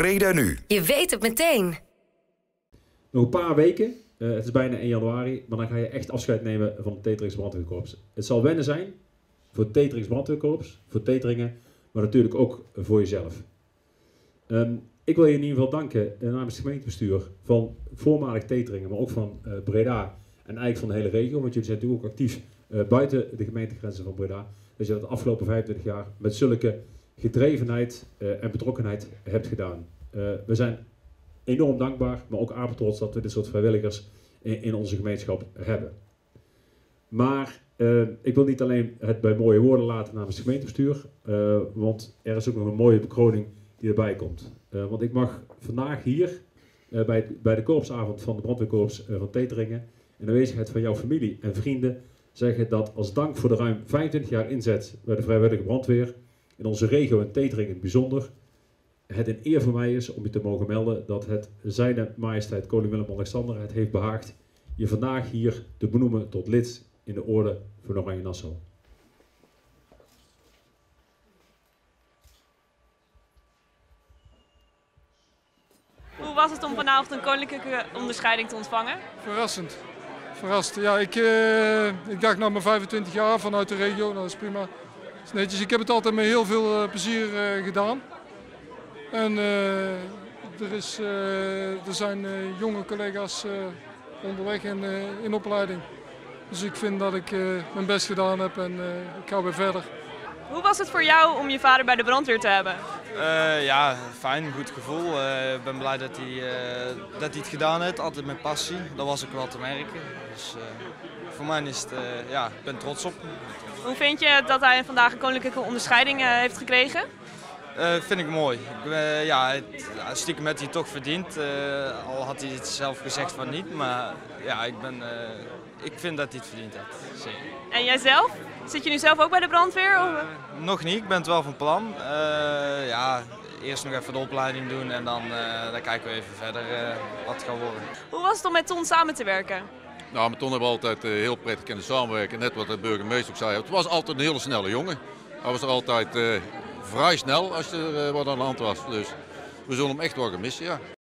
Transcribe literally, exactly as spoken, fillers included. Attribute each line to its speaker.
Speaker 1: Breda Nu.
Speaker 2: Je weet het meteen.
Speaker 3: Nog een paar weken, uh, het is bijna één januari, maar dan ga je echt afscheid nemen van het Teteringens Brandweerkorps. Het zal wennen zijn voor het Teteringens Brandweerkorps, voor Teteringen, maar natuurlijk ook voor jezelf. Um, ik wil je in ieder geval danken uh, namens het gemeentebestuur van voormalig Teteringen, maar ook van uh, Breda en eigenlijk van de hele regio, want jullie zijn natuurlijk ook actief uh, buiten de gemeentegrenzen van Breda. Dat je dat de afgelopen vijfentwintig jaar met zulke gedrevenheid uh, en betrokkenheid hebt gedaan. Uh, we zijn enorm dankbaar, maar ook apetrots dat we dit soort vrijwilligers in, in onze gemeenschap hebben. Maar uh, ik wil niet alleen het bij mooie woorden laten namens het gemeentebestuur, uh, want er is ook nog een mooie bekroning die erbij komt. Uh, want ik mag vandaag hier uh, bij, bij de korpsavond van de brandweerkorps uh, van Teteringen in aanwezigheid van jouw familie en vrienden zeggen dat als dank voor de ruim vijfentwintig jaar inzet bij de vrijwillige brandweer in onze regio en Teteringen in het bijzonder, het een eer voor mij is om je te mogen melden dat het Zijne Majesteit Koning Willem-Alexander het heeft behaagd je vandaag hier te benoemen tot lid in de orde van Oranje Nassau.
Speaker 4: Hoe was het om vanavond een koninklijke onderscheiding te ontvangen?
Speaker 5: Verrassend. Verrast. Ja, ik, uh, ik dacht nou mijn vijfentwintig jaar vanuit de regio, nou, dat is prima. Dat is netjes. Ik heb het altijd met heel veel uh, plezier uh, gedaan. En uh, er, is, uh, er zijn uh, jonge collega's uh, onderweg in, uh, in opleiding. Dus ik vind dat ik uh, mijn best gedaan heb en uh, ik ga weer verder.
Speaker 4: Hoe was het voor jou om je vader bij de brandweer te hebben?
Speaker 6: Uh, ja, fijn, goed gevoel. Ik uh, ben blij dat hij, uh, dat hij het gedaan heeft, altijd met passie. Dat was ook wel te merken. Dus uh, voor mij is het, uh, ja, ik ben trots op.
Speaker 4: Hoe vind je dat hij vandaag een koninklijke onderscheiding uh, heeft gekregen?
Speaker 6: Uh, vind ik mooi. Ik, uh, ja, het, stiekem heeft hij het toch verdiend. Uh, al had hij het zelf gezegd van niet. Maar ja, ik, ben, uh, ik vind dat hij het verdiend heeft. Zeker.
Speaker 4: En jijzelf? Zit je nu zelf ook bij de brandweer? Of?
Speaker 6: Uh, nog niet, ik ben het wel van plan. Uh, ja, eerst nog even de opleiding doen en dan, uh, dan kijken we even verder uh, wat het gaat worden.
Speaker 4: Hoe was het om met Ton samen te werken?
Speaker 7: Nou, met Ton hebben we altijd uh, heel prettig kunnen samenwerken. Net wat de burgemeester ook zei. Het was altijd een hele snelle jongen. Hij was er altijd uh, vrij snel als er uh, wat aan de hand was. Dus we zullen hem echt wel gaan missen, ja.